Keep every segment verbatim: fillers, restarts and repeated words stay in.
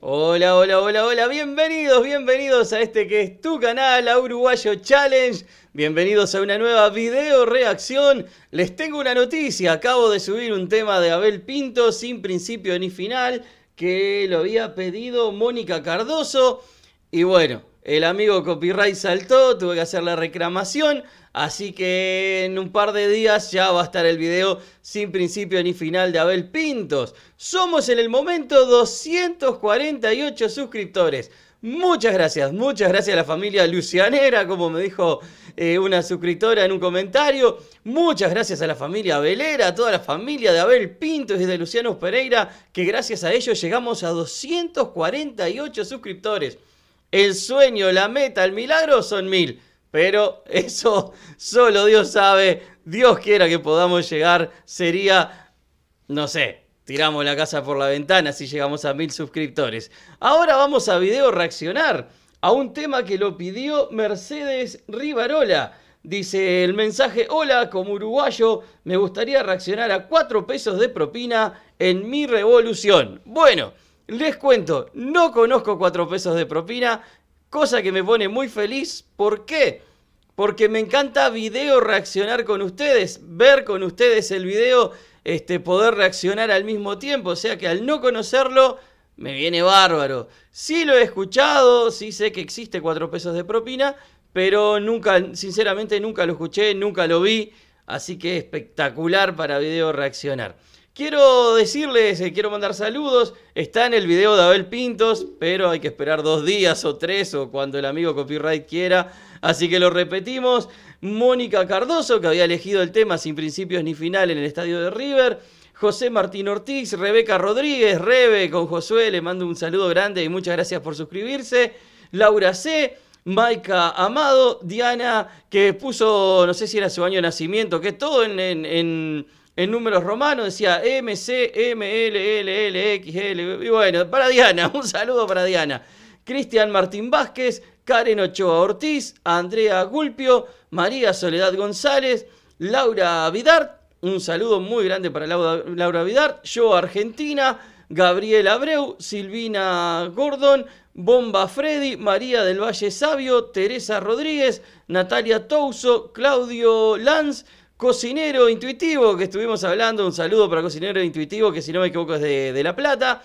Hola, hola, hola, hola, bienvenidos, bienvenidos a este que es tu canal, a Uruguayo Challenge. Bienvenidos a una nueva video reacción. Les tengo una noticia, acabo de subir un tema de Abel Pintos sin principio ni final, que lo había pedido Mónica Cardoso. Y bueno, el amigo copyright saltó, tuve que hacer la reclamación. Así que en un par de días ya va a estar el video sin principio ni final de Abel Pintos. Somos en el momento doscientos cuarenta y ocho suscriptores. Muchas gracias, muchas gracias a la familia Lucianera, como me dijo eh, una suscriptora en un comentario. Muchas gracias a la familia Abelera, a toda la familia de Abel Pintos y de Luciano Pereira, que gracias a ellos llegamos a doscientos cuarenta y ocho suscriptores. El sueño, la meta, el milagro son mil. Pero eso solo Dios sabe, Dios quiera que podamos llegar, sería, no sé, tiramos la casa por la ventana si llegamos a mil suscriptores. Ahora vamos a video reaccionar a un tema que lo pidió Mercedes Rivarola. Dice el mensaje: hola, como uruguayo me gustaría reaccionar a cuatro pesos de propina en mi revolución. Bueno, les cuento, no conozco cuatro pesos de propina. Cosa que me pone muy feliz. ¿Por qué? Porque me encanta video reaccionar con ustedes, ver con ustedes el video, este, poder reaccionar al mismo tiempo. O sea que al no conocerlo, me viene bárbaro. Sí lo he escuchado, sí sé que existe cuatro pesos de propina, pero nunca, sinceramente nunca lo escuché, nunca lo vi. Así que espectacular para video reaccionar. Quiero decirles, eh, quiero mandar saludos, está en el video de Abel Pintos, pero hay que esperar dos días o tres o cuando el amigo copyright quiera, así que lo repetimos. Mónica Cardoso, que había elegido el tema sin principios ni final en el estadio de River. José Martín Ortiz, Rebeca Rodríguez, Rebe con Josué, le mando un saludo grande y muchas gracias por suscribirse. Laura C., Maika Amado, Diana, que puso, no sé si era su año de nacimiento, que todo en... en, en En números romanos decía M, C, M, L, L, L, X, L. Y bueno, para Diana, un saludo para Diana. Cristian Martín Vázquez, Karen Ochoa Ortiz, Andrea Gulpio, María Soledad González, Laura Vidart, un saludo muy grande para Laura, Laura Vidart, Yo Argentina, Gabriel Abreu, Silvina Gordon, Bomba Freddy, María del Valle Sabio, Teresa Rodríguez, Natalia Touso, Claudio Lanz, Cocinero Intuitivo, que estuvimos hablando, un saludo para Cocinero Intuitivo, que si no me equivoco es de, de La Plata.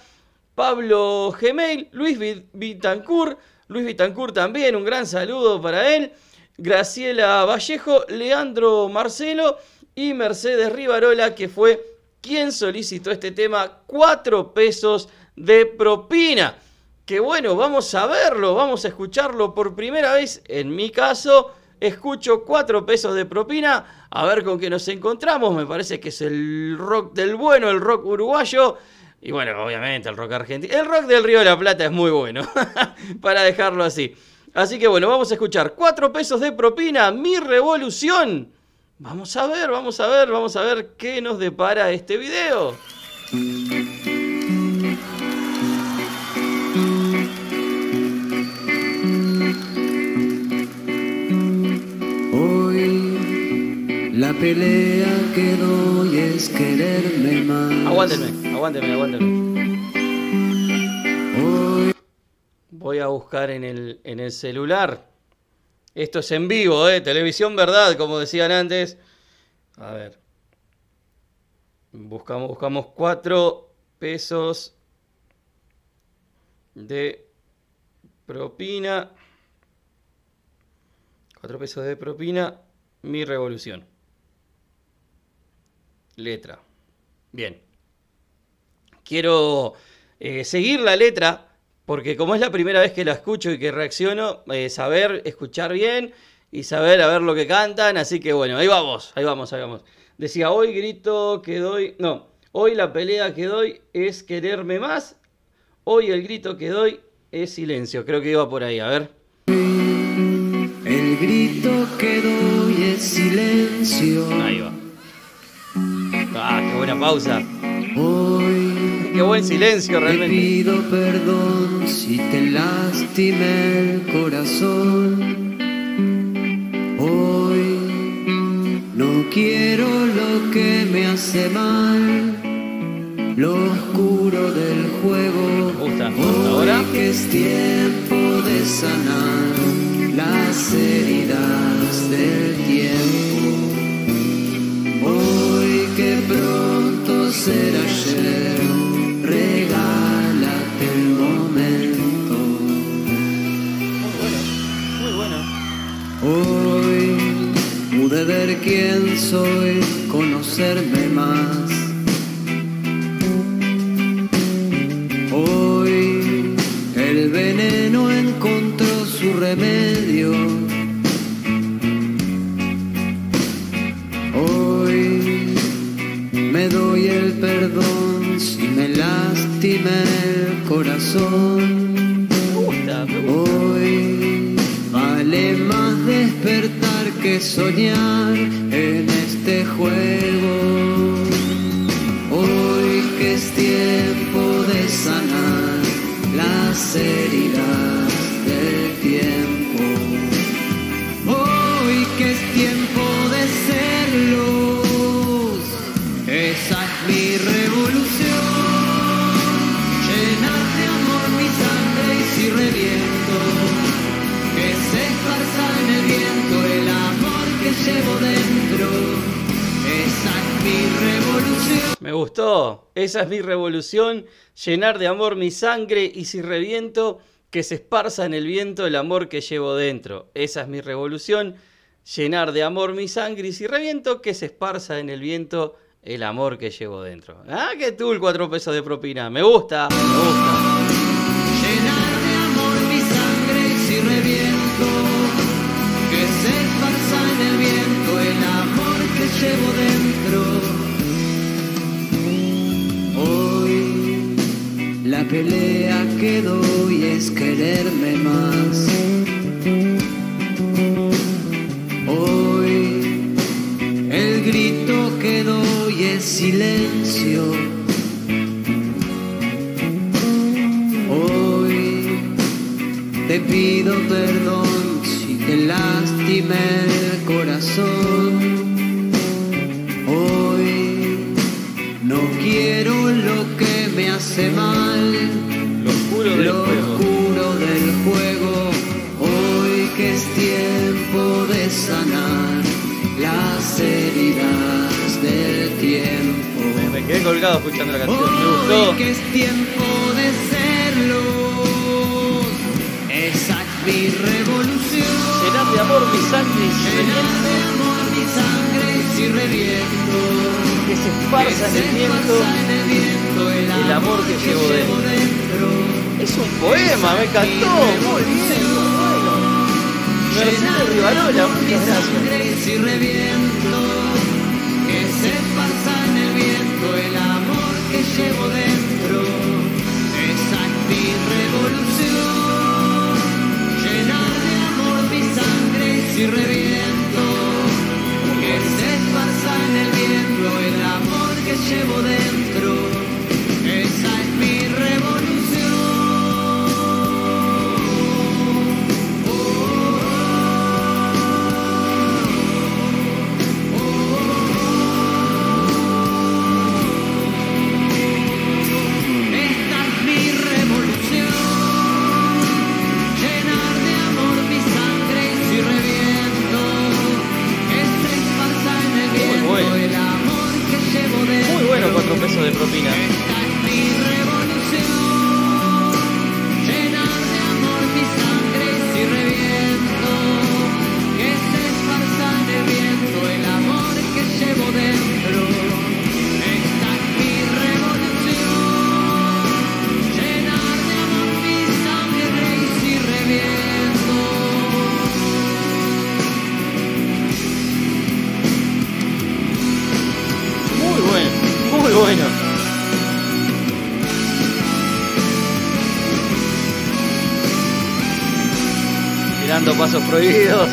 Pablo Gmail, Luis Vitancourt, Luis Vitancourt también, un gran saludo para él. Graciela Vallejo, Leandro Marcelo y Mercedes Rivarola, que fue quien solicitó este tema, cuatro pesos de propina. Que bueno, vamos a verlo, vamos a escucharlo por primera vez, en mi caso. Escucho cuatro pesos de propina, a ver con qué nos encontramos. Me parece que es el rock del bueno, el rock uruguayo. Y bueno, obviamente el rock argentino. El rock del Río de la Plata es muy bueno, para dejarlo así. Así que bueno, vamos a escuchar cuatro pesos de propina, mi revolución. Vamos a ver, vamos a ver, vamos a ver qué nos depara este video. La pelea que doy es quererme más. Aguántenme, aguántenme, aguántenme. Hoy... Voy a buscar en el, en el celular. Esto es en vivo, ¿eh? Televisión verdad, como decían antes. A ver. Buscamos, buscamos cuatro pesos de propina. Cuatro pesos de propina. Mi revolución. Letra. Bien. Quiero eh, seguir la letra, porque como es la primera vez que la escucho y que reacciono, eh, saber escuchar bien y saber a ver lo que cantan. Así que bueno, ahí vamos, ahí vamos, ahí vamos. Decía, hoy grito que doy... No, hoy la pelea que doy es quererme más. Hoy el grito que doy es silencio. Creo que iba por ahí, a ver. El grito que doy es silencio. Ahí va. Ah, qué buena pausa. Hoy qué buen silencio realmente. Te pido perdón si te lastimé el corazón. Hoy no quiero lo que me hace mal. Lo oscuro del juego gusta. Ahora. Hoy que es tiempo de sanar las heridas del tiempo. Hoy que pronto será ayer, regálate el momento. Muy bueno, muy Hoy bueno. pude ver quién soy, conocerme más. Hoy el veneno encontró su remedio. Hoy me doy el perdón si me lastima el corazón. Me gusta, me gusta. Hoy vale más despertar que soñar en este juego. Hoy que es tiempo de sanar las heridas del tiempo. Hoy que es tiempo de ser luz. Esa es mi revolución. Llenar de amor mi sangre y si reviento, que se esparza en el viento el amor que llevo dentro. Esa es mi revolución. Me gustó. Esa es mi revolución. Llenar de amor mi sangre y si reviento, que se esparza en el viento el amor que llevo dentro. Esa es mi revolución. Llenar de amor mi sangre y si reviento, que se esparza en el viento el amor que llevo dentro. Ah, qué tul, cuatro pesos de propina. Me gusta, me gusta. Llenar de amor mi sangre y si reviento, que se esparza en el viento el amor que llevo dentro. Hoy la pelea que doy es quererme más. Hoy el grito que doy es silencio. Hoy te pido perdón si te lastimé el corazón. Hoy no quiero lo que me hace mal, Lo oscuro del lo juego. oscuro del juego. Hoy que es tiempo de sanar las heridas del tiempo. Me, me quedé colgado escuchando la canción. Me Hoy gustó. que es tiempo de ser luz. Esa es mi revolución. Llenar de amor mi sangre y si Llenar reviento, de amor mi sangre y si reviento, que se esparza en el viento el amor que llevo dentro. Es un poema, me encantó. Muy bien, muy bueno. Mercedes Rivarola, muchas gracias. Si reviento, que se esparza en el viento el amor que llevo dentro. Esa es mi revolución. Llenar de amor mi sangre y si reviento, que se esparza en el viento el amor que llevo dentro. Esa es mi revolución. Esta es mi revolución. Llenar de amor mi sangre y si reviento, que se esparza en el viento bueno. el amor que llevo dentro. Muy bueno, cuatro pesos de propina. Esta es mi revolución. Llenar de amor mi sangre y si reviento, que se esparza en el viento el amor que llevo dentro. Esta es mi revolución. Llenar de amor mi sangre y si reviento. Muy bueno, muy bueno. Tirando pasos prohibidos.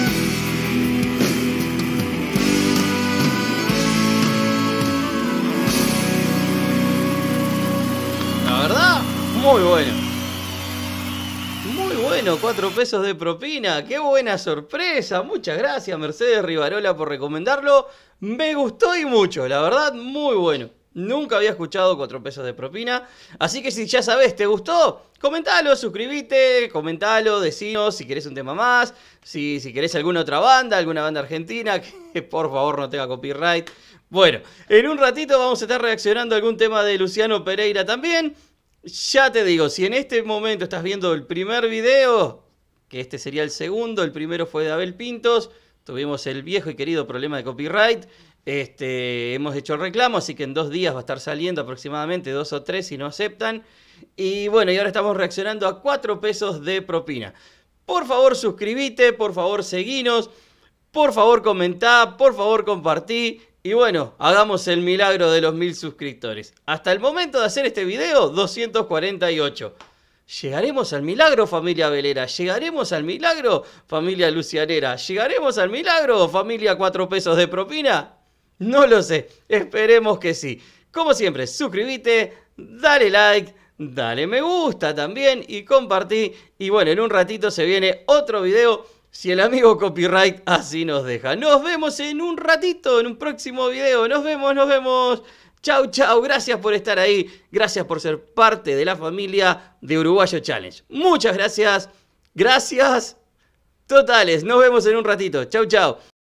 La verdad, muy bueno. Muy bueno, cuatro pesos de propina. Qué buena sorpresa. Muchas gracias, Mercedes Rivarola, por recomendarlo. Me gustó y mucho, la verdad, muy bueno. Nunca había escuchado cuatro pesos de propina. Así que si ya sabes, ¿te gustó? Comentalo, suscríbete, comentalo, decinos si querés un tema más, si, si querés alguna otra banda, alguna banda argentina, que por favor no tenga copyright. Bueno, en un ratito vamos a estar reaccionando a algún tema de Luciano Pereira también. Ya te digo, si en este momento estás viendo el primer video, que este sería el segundo, el primero fue de Abel Pintos, tuvimos el viejo y querido problema de copyright. Este, hemos hecho el reclamo, así que en dos días va a estar saliendo aproximadamente, dos o tres si no aceptan. Y bueno, y ahora estamos reaccionando a cuatro pesos de propina. Por favor suscríbete, por favor seguinos, por favor comentá, por favor compartí. Y bueno, hagamos el milagro de los mil suscriptores. Hasta el momento de hacer este video, doscientos cuarenta y ocho. ¿Llegaremos al milagro, familia Velera? ¿Llegaremos al milagro, familia Lucianera? ¿Llegaremos al milagro, familia cuatro pesos de propina? No lo sé, esperemos que sí. Como siempre, suscríbete, dale like, dale me gusta también y compartí. Y bueno, en un ratito se viene otro video, si el amigo copyright así nos deja. Nos vemos en un ratito, en un próximo video. Nos vemos, nos vemos. Chau, chau. Gracias por estar ahí. Gracias por ser parte de la familia de Uruguayo Challenge. Muchas gracias. Gracias totales. Nos vemos en un ratito. Chau, chau.